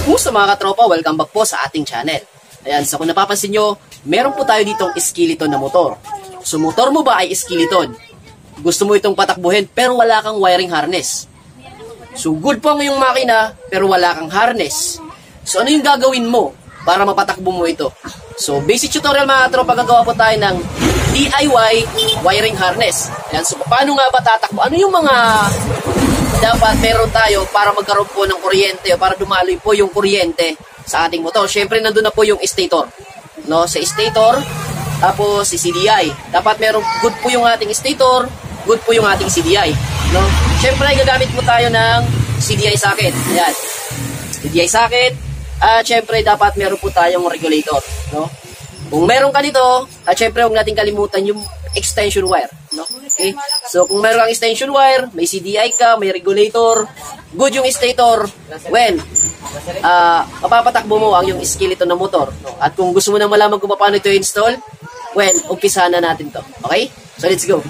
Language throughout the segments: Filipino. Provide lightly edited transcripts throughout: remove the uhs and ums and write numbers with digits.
Kumusta mga katropa? Welcome back po sa ating channel. Ayan, so kung napapansin nyo, meron po tayo ditong skeleton na motor. So motor mo ba ay skeleton? Gusto mo itong patakbuhin pero wala kang wiring harness. So good po ang iyong makina pero wala kang harness. So ano yung gagawin mo para mapatakbo mo ito? So basic tutorial mga katropa, gagawa po tayo ng DIY wiring harness. Ayan, so paano nga ba tatakbo? Ano yung mga dapat meron tayo para magkaroon po ng kuryente o para dumaloy po yung kuryente sa ating motor? Syempre nandun na po yung stator, no? Sa stator, tapos si CDI. Dapat meron good po yung ating stator, good po yung ating CDI, no? Syempre gagamit po tayo ng CDI socket. Ayan, CDI socket. At syempre dapat meron po tayong regulator, no? Kung meron ka nito, at syempre huwag natin kalimutan yung extension wire, no? Okay? So kung meron kang extension wire, may CDI ka, may regulator, good yung stator, well, mapapatakbo mo ang yung skeleton na motor, no? At kung gusto mo na malaman kung paano ito install, well, umpisahan na natin to. Okay? So let's go.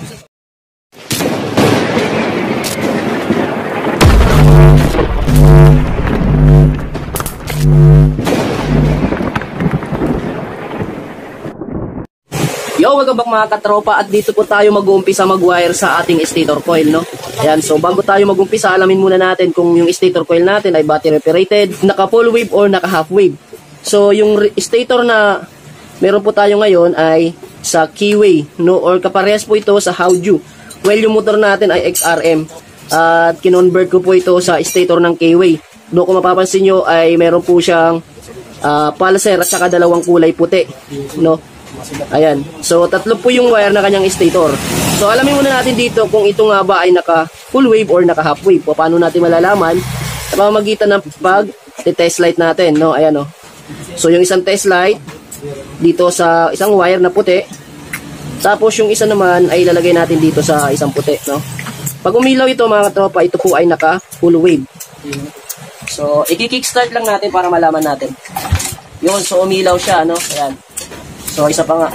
Yo, welcome back mga katropa, at dito po tayo mag-uumpisa mag-wire sa ating stator coil, no? Ayan, so bago tayo mag-umpisa, alamin muna natin kung yung stator coil natin ay battery operated, naka full wave or naka half wave. So yung stator na meron po tayo ngayon ay sa keyway, no? Or kaparehas po ito sa Howju. Well, yung motor natin ay XRM at kinonvert ko po ito sa stator ng keyway. No, kung mapapansin nyo ay meron po siyang pulser at saka dalawang kulay puti, no? Ayan. So, tatlo po yung wire na kanyang stator. So, alamin muna natin dito kung ito nga ba ay naka full wave or naka half wave. Paano natin malalaman? Sa pamamagitan ng pag-test light natin, no? Ayan, no? So, yung isang test light dito sa isang wire na puti. Tapos, yung isa naman ay ilalagay natin dito sa isang puti, no? Pag umilaw ito, mga katropa, ito po ay naka full wave. So, i-kickstart lang natin para malaman natin. Yun, so umilaw siya, no? Ayan. So, isa pa nga.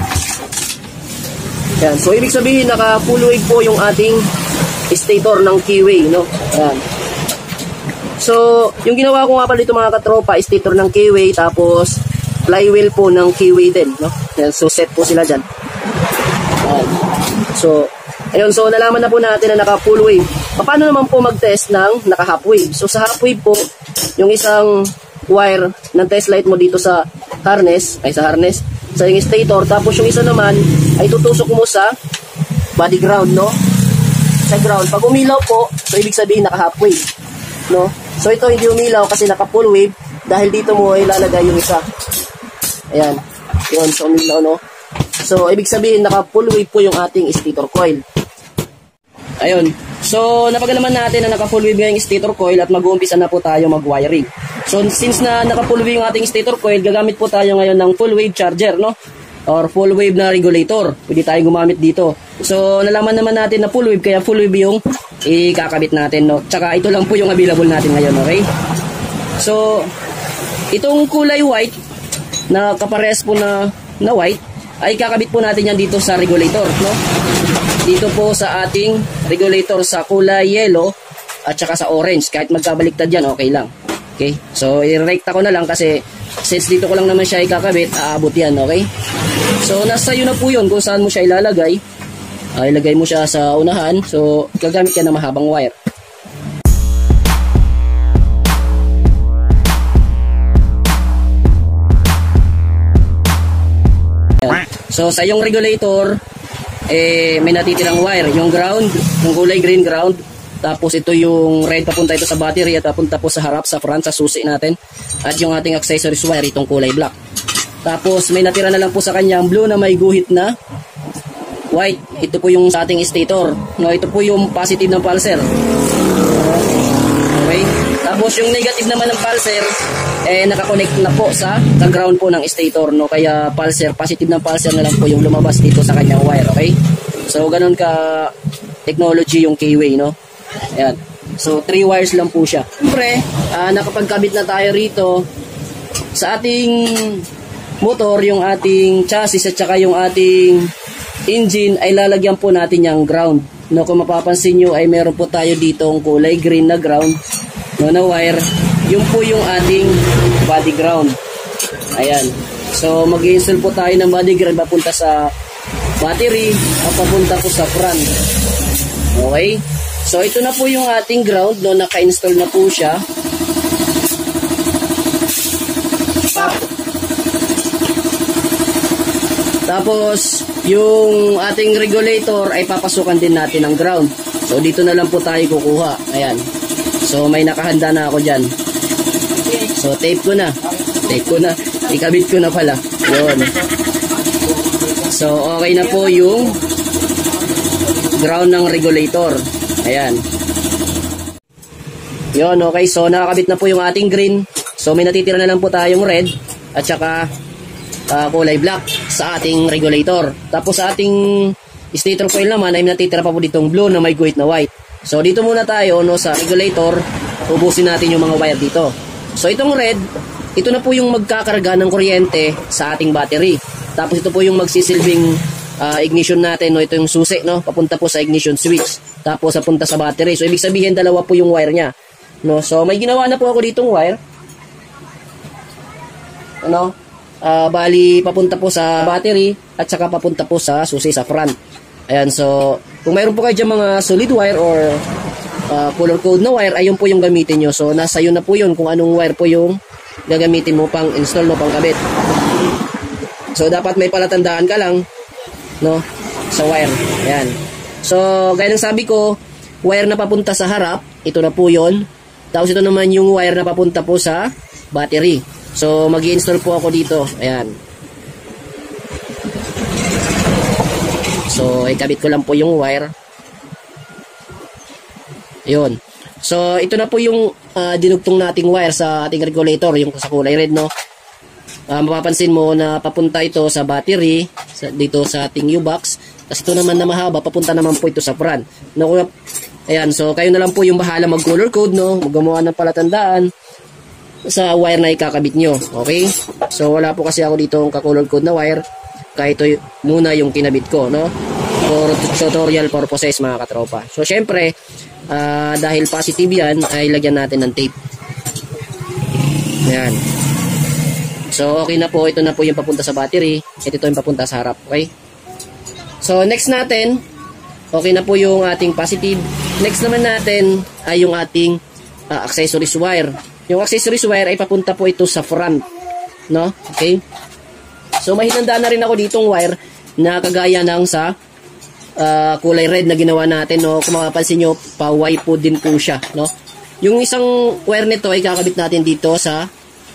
Ayan. So, ibig sabihin, naka full wave po yung ating stator ng keyway, no? Ayan. So, yung ginawa ko nga pala dito mga katropa, stator ng keyway, tapos flywheel po ng keyway din, no? Ayan. So, set po sila dyan. Ayan. So, ayun. So, nalaman na po natin na naka full wave. Paano naman po mag-test ng naka half wave? So, sa half wave po, yung isang wire ng test light mo dito sa harness, sa yung stator, tapos yung isa naman ay tutusok mo sa body ground, no? Sa ground. Pag umilaw po, so ibig sabihin naka half wave, no? So ito hindi umilaw kasi naka full wave dahil dito mo ay ilalagay yung isa. Ayan. Yun, so umilaw, no? So ibig sabihin naka full wave po yung ating stator coil. Ayun. So napagalaman natin na naka full wave yung stator coil at mag-uumpisa na po tayo mag-wiring. So since na naka full wave yung ating stator coil, gagamit po tayo ngayon ng full wave charger, no? Or full wave na regulator. Pwede tayong gumamit dito. So nalaman naman natin na full wave, kaya full wave yung ikakabit natin, no? Tsaka ito lang po yung available natin ngayon, okay? So itong kulay white na kapares po na white ay kakabit po natin yan dito sa regulator, no? Dito po sa ating regulator sa kulay yellow at saka sa orange. Kahit magkabaliktad yan, okay lang. Okay? So, i-recta ko na lang kasi since dito ko lang naman siya ikakabit, aabot yan, okay? So, nasa iyo na po yun kung saan mo siya ilalagay. Ilagay mo siya sa unahan. So, gagamit ka ng mahabang wire. Ayan. So, sa yung regulator, may natitirang wire, yung ground, yung kulay green ground, tapos ito yung red papunta ito sa battery at papunta po sa harap, sa front, sa susi natin, at yung ating accessories wire, itong kulay black. Tapos may natira na lang po sa kanya ang blue na may guhit na white, ito po yung sa ating stator, no? Ito po yung positive ng pulser. Okay, tapos yung negative naman ng pulser nakakonect na po sa ground po ng stator, no? Kaya pulser, positive ng pulser na lang po yung lumabas dito sa kanyang wire, okay? So ganun ka technology yung keyway, no? Ayan. So 3 wires lang po siya. Siyempre, nakapagkabit na tayo rito sa ating motor, yung ating chassis at saka yung ating engine ay lalagyan po natin yung ground, no? Kung mapapansin nyo ay meron po tayo dito ang kulay green na ground, no, na wire. Yung po yung ating body ground. Ayan. So, mag-install po tayo ng body ground papunta sa battery at papunta po sa front. Okay? So, ito na po yung ating ground, no? Naka-install na po siya. Tapos, yung ating regulator ay papasukan din natin ng ground. So, dito na lang po tayo kukuha. Ayan. So, may nakahanda na ako dyan. So, tape ko na. Ikabit ko na pala. Yun. So, okay na po yung ground ng regulator. Ayan. Yun, okay. So, nakakabit na po yung ating green. So, may natitira na lang po tayong red at saka kulay black sa ating regulator. Tapos sa ating stator coil naman ay natitira pa po ditong blue na may guhit na white. So dito muna tayo no, sa regulator, ubusin natin yung mga wire dito. So itong red, ito na po yung magkakarga ng kuryente sa ating battery. Tapos ito po yung magsisilbing ignition natin, no? Ito yung susi, no? Papunta po sa ignition switch. Tapos papunta sa battery. So ibig sabihin dalawa po yung wire niya. No? So may ginawa na po ako ditong wire. Ano? Bali papunta po sa battery at saka papunta po sa susi sa front. Ayan, so kung mayroon po kayo dyan mga solid wire or color code na wire, ayun po yung gamitin nyo. So nasa yun na po yun kung anong wire po yung gagamitin mo pang install mo, pang kabit. So dapat may palatandaan ka lang, no, sa wire. Ayan. So gaya ng sabi ko, wire na papunta sa harap, ito na po yun. Tapos ito naman yung wire na papunta po sa battery. So, mag-i-install po ako dito. Ayan. So, ikabit ko lang po yung wire. Ayun. So, ito na po yung dinugtong nating wire sa ating regulator, yung sa kulay red, no? Mapapansin mo na papunta ito sa battery, dito sa ating U-box. Tapos ito naman na mahaba, papunta naman po ito sa front. No, ayan, so kayo na lang po yung bahala mag-color code, no? Gumawa ng palatandaan sa wire na ikakabit nyo. Okay? So, wala po kasi ako dito ang ka-color code na wire. Kaya ito muna yung kinabit ko, no? For tutorial purposes, mga katropa. So, syempre, dahil positive yan, ay lagyan natin ng tape. Ayan. So, okay na po. Ito na po yung papunta sa battery. Ito yung papunta sa harap. Okay? So, next natin, okay na po yung ating positive. Next naman natin ay yung ating accessories wire. Yung accessories wire ay papunta po ito sa front, no? Okay? So may hinanda na rin ako ditong wire na kagaya ng sa kulay red na ginawa natin, no? Kung mapapansin nyo, pa-Y po din po siya, no? Yung isang wire nito ay kakabit natin dito sa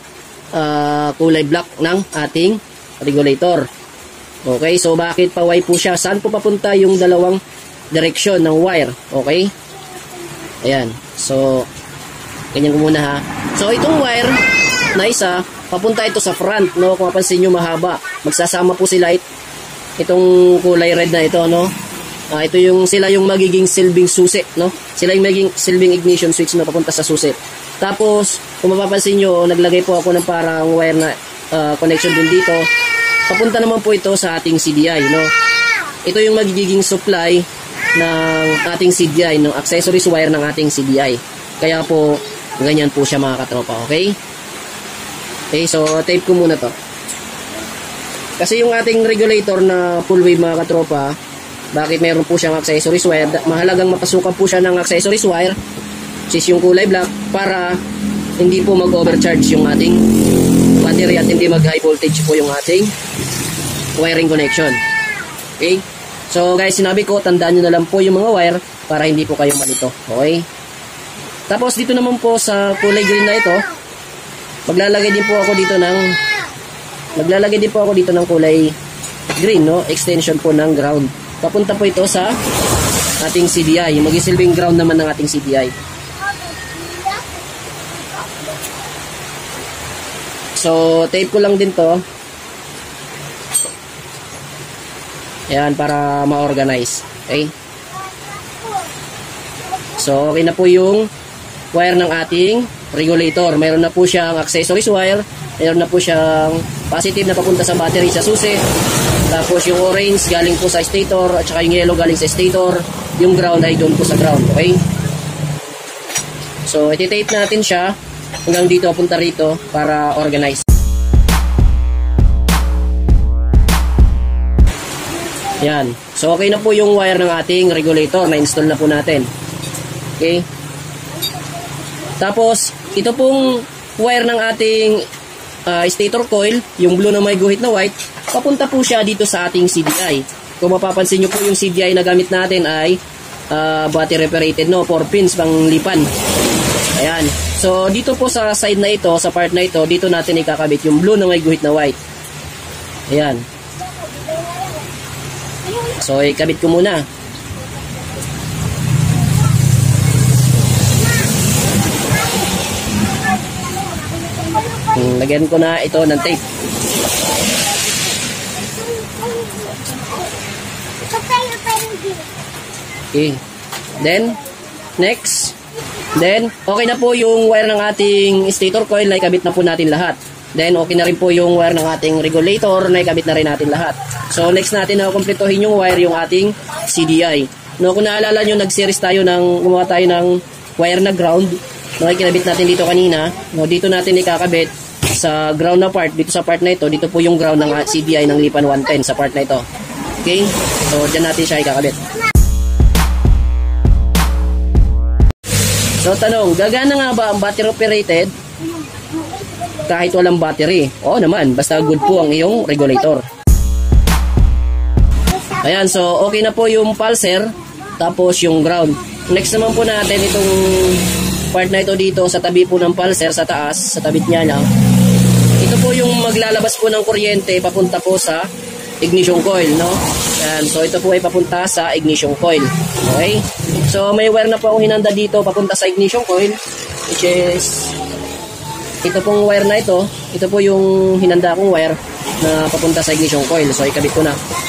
kulay black ng ating regulator. Okay? So bakit pa-Y po siya? Saan po papunta yung dalawang direksyon ng wire? Okay? Ayan. So ganyan ko muna ha. So itong wire na isa, papunta ito sa front, no? Kung mapansin nyo, mahaba. Magsasama po sila itong kulay red na ito, no? Ito yung sila yung magiging silbing susi, no? Sila yung magiging silbing ignition switch na papunta sa susi. Tapos, kung mapapansin nyo, naglagay po ako ng parang wire na connection din dito. Papunta naman po ito sa ating CDI, no? Ito yung magiging supply ng ating CDI, no? Accessories wire ng ating CDI. Kaya po, ganyan po siya, mga katropa, okay? Okay, so tape ko muna to. Kasi yung ating regulator na full wave, mga katropa, bakit meron po siyang accessories wire? Mahalagang mapasukan po siya ng accessories wire, which is yung kulay black, para hindi po mag-overcharge yung ating battery at hindi mag-high voltage po yung ating wiring connection. Okay? So guys, sinabi ko, tandaan nyo na lang po yung mga wire para hindi po kayo malito. Okay? Tapos dito naman po sa kulay green na ito, maglalagay din po ako dito ng kulay green, no? Extension po ng ground. Papunta po ito sa ating CDI. Magisilbing ground naman ng ating CDI. So, tape ko lang din to. Ayan, para ma-organize. Okay? So, okay na po yung wire ng ating regulator. Mayroon na po siyang accessories wire. Mayroon na po siyang positive na papunta sa battery sa susi. Tapos yung orange galing po sa stator at saka yung yellow galing sa stator. Yung ground ay doon po sa ground. Okay? So, iti-tape natin siya hanggang dito papunta rito para organize. Yan. So okay na po yung wire ng ating regulator na install na po natin. Okay. Tapos ito pong wire ng ating stator coil, yung blue na may guhit na white, papunta po siya dito sa ating CDI. Kung mapapansin nyo po yung CDI na gamit natin ay battery operated, no, 4 pins pang lipan. Ayan. So dito po sa side na ito, sa part na ito, dito natin ikakabit yung blue na may guhit na white. Ayan. So ikabit ko muna. Lagyan ko na ito ng tape. Okay. Then, next. Then, okay na po yung wire ng ating stator coil na ikabit na po natin lahat. Then, okay na rin po yung wire ng ating regulator na ikabit na rin natin lahat. So, next natin na kumpletuhin yung wire yung ating CDI. No, kung naalala nyo, nag-series tayo gumawa tayo ng wire na ground. No, ikinabit natin dito kanina. No, dito natin ikakabit sa ground na part, dito sa part na ito, dito po yung ground ng CDI ng Lipan 110 sa part na ito. Okay? So, dyan natin siya ikakabit. So, tanong, gagana nga ba ang battery operated kahit walang battery? Oo naman, basta good po ang iyong regulator. Ayan, so okay na po yung pulser, tapos yung ground. Next naman po natin itong part na ito dito sa tabi po ng pulser, sa taas, sa tabit niya lang. Ito po yung maglalabas po ng kuryente papunta po sa ignition coil, no? Ayan, so ito po ay papunta sa ignition coil. Okay? So may wire na po akong hinanda dito papunta sa ignition coil, which is ito pong wire na ito. Ito po yung hinanda akong wire na papunta sa ignition coil. So ikabit ko na.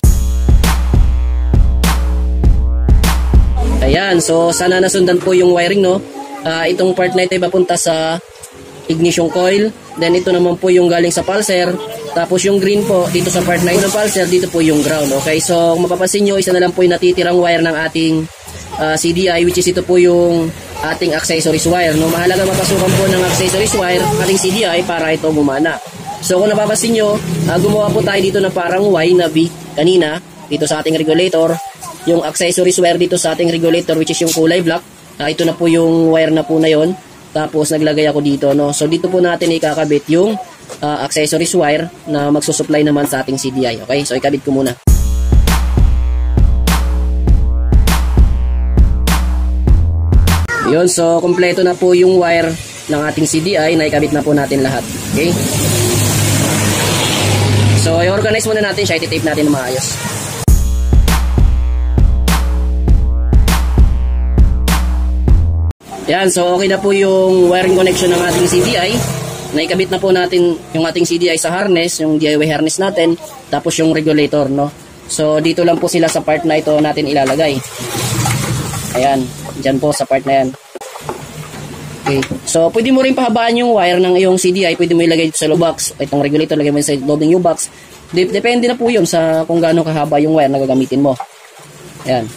Ayan, so sana nasundan po yung wiring, no? Itong part na ito ay papunta sa ignition coil. Then ito naman po yung galing sa pulser. Tapos yung green po dito sa part na ito ng pulser, dito po yung ground. Okay, so kung mapapansin nyo, isa na lang po yung natitirang wire ng ating CDI, which is ito po yung ating accessories wire. No? Mahalaga mapasukan po ng accessories wire ating CDI para ito gumana. So kung napapansin nyo, gumawa po tayo dito na parang Y na V kanina dito sa ating regulator. Yung accessories wire dito sa ating regulator, which is yung kulay black. Ito na po yung wire na po na yon. Tapos naglagay ako dito, no. So dito po natin ikakabit yung accessories wire na magsusupply naman sa ating CDI. Okay? So ikabit ko muna. Yun, so kompleto na po yung wire ng ating CDI na ikabit na po natin lahat. Okay? So i-organize muna natin siya, iti-tape natin na maayos. Yan, so okay na po yung wiring connection ng ating CDI. Naikabit na po natin yung ating CDI sa harness, yung DIY harness natin, tapos yung regulator, no. So dito lang po sila sa part na ito natin ilalagay. Ayan, dyan po sa part na yan. Okay. So pwede mo rin pahabaan yung wire ng iyong CDI, pwede mo ilagay dito sa low box. Itong regulator lagay mo sa loading new box. Depende na po yun sa kung gaano kahaba yung wire na gagamitin mo. Ayan.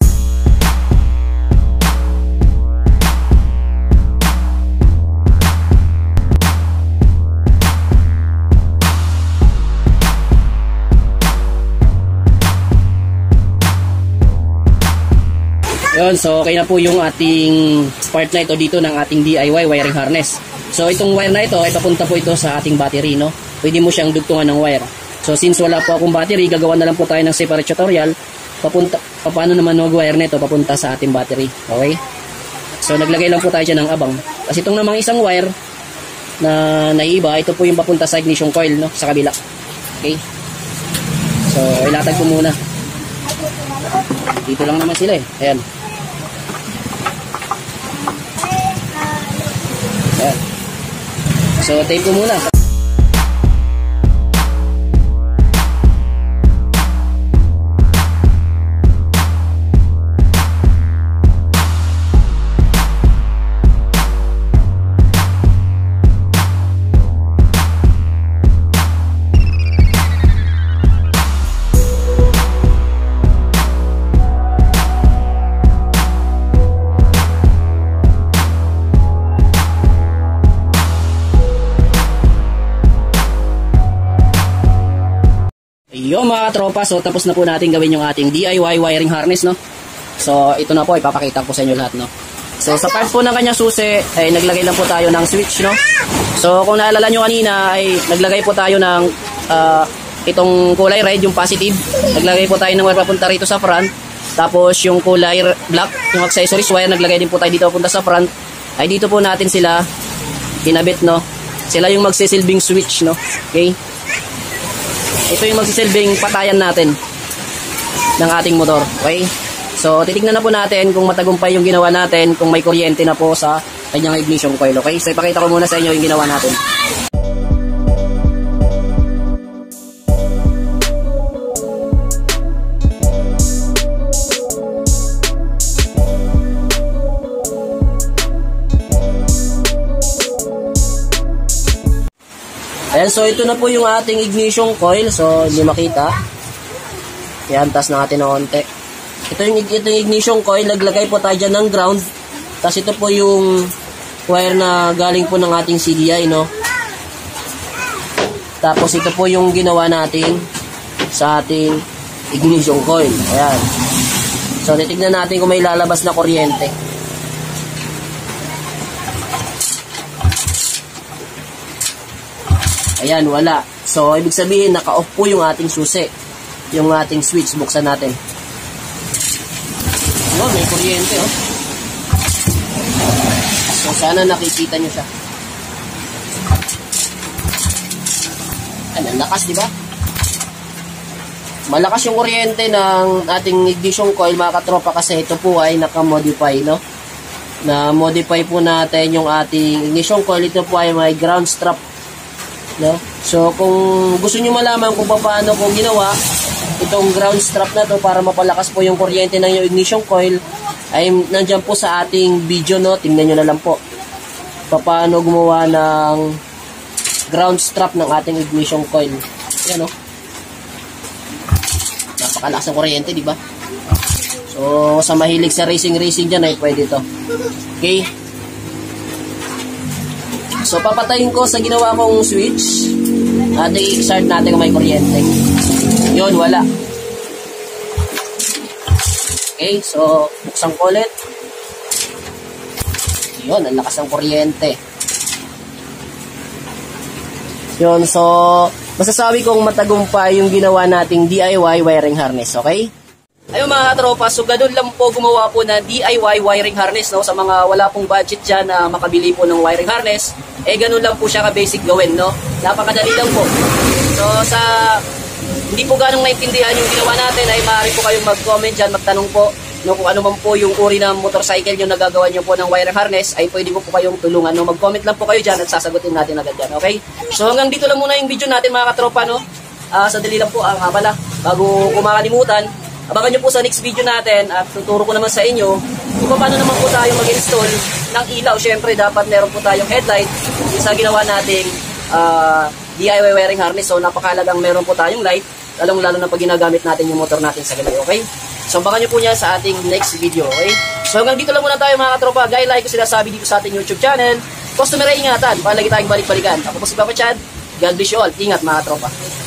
Yun, so okay na po yung ating part na ito dito ng ating DIY wiring harness. So itong wire na ito ay papunta po ito sa ating battery, no? Pwede mo siyang dugtungan ng wire. So since wala po akong battery, gagawa na lang po tayo ng separate tutorial paano naman mag-wire nito papunta sa ating battery. Okay? So naglagay lang po tayo dyan ng abang. Kasi itong namang isang wire na naiiba, ito po yung papunta sa ignition coil, no? Sa kabila. Okay? So ilatag ko muna. Dito lang naman sila eh. Ayan. Ayan. So tape ko muna. Yo mga katropa, so tapos na po natin gawin yung ating DIY wiring harness, no? So ito na po, ipapakita ko sa inyo lahat, no? So sa part po ng kanyang susi, ay naglagay lang po tayo ng switch, no? So kung naalala nyo kanina, ay naglagay po tayo ng itong kulay red, yung positive. Naglagay po tayo ng wire papunta rito sa front. Tapos yung kulay black, yung accessories wire, naglagay din po tayo dito papunta sa front. Ay dito po natin sila kinabit, no? Sila yung magsisilbing switch, no? Okay? Ito yung magsisilbing patayan natin ng ating motor. Okay? So, titignan na po natin kung matagumpay yung ginawa natin, kung may kuryente na po sa kanyang ignition coil. Okay? So, ipakita ko muna sa inyo yung ginawa natin. Ayan, so ito na po yung ating ignition coil. So, hindi makita. Ayan, tas na natin na konti. Ito yung ignition coil. Naglagay po tayo dyan ng ground. Tas ito po yung wire na galing po ng ating CDI, no? Tapos ito po yung ginawa natin sa ating ignition coil. Ayan. So, titignan natin kung may lalabas na kuryente. Ayan, wala. So, ibig sabihin, naka-off po yung ating susi. Yung ating switch. Buksan natin. Oh, may kuryente, oh. So, sana nakikita nyo siya. Ayan, lakas, di ba? Malakas yung kuryente ng ating ignition coil, mga katropa, kasi ito po ay naka-modify, no? Na-modify po natin yung ating ignition coil. Ito po ay may ground strap, no? So kung gusto niyo malaman kung paano ko ginawa itong ground strap na to para mapalakas po yung kuryente ng yung ignition coil, ay nandiyan po sa ating video, no? Tingnan niyo na lang po paano gumawa ng ground strap ng ating ignition coil. Ayan, no? Napakalakas ng kuryente, di ba? So sa mahilig sa racing dyan ay pwede to. Okay? So, papatayin ko sa ginawa kong switch. Ating i-start natin kung may kuryente. Yun, wala. Okay, so, buksan ko ulit. Yun, ang lakas ng kuryente. Yun, so, masasabi kong matagumpay yung ginawa nating DIY wiring harness, okay? Ayun mga katropa, so ganun lang po gumawa po na DIY wiring harness, no? Sa mga wala pong budget dyan na makabili po ng wiring harness, eh ganun lang po siya ka-basic gawin, no? Napakadali lang po. So sa hindi po ganong naintindihan yung ginawa natin, ay maaari po kayong mag-comment dyan, magtanong po, no? Kung ano man po yung uri ng motorcycle yung nagagawa nyo po ng wiring harness, ay pwede po kayong tulungan, no? Mag-comment lang po kayo dyan at sasagutin natin agad dyan, okay? So hanggang dito lang muna yung video natin mga katropa, no? Sadali lang po, pala, bago kumakalimutan, abangan nyo po sa next video natin at tuturo ko naman sa inyo kung paano naman po tayo mag-install ng ilaw. Siyempre, dapat meron po tayong headlight sa ginawa nating DIY wiring harness. So, napakalagang meron po tayong light, lalong-lalo na pag ginagamit natin yung motor natin sa gabi, okay? So, abangan nyo po niya sa ating next video, okay? So, hanggang dito lang muna tayo mga katropa. Gaya like ko sinasabi dito sa ating YouTube channel. Customer, ingatan. Palagi tayong balik-balikan. Ako po si Papa Chad. God bless you all. Ingat mga katropa.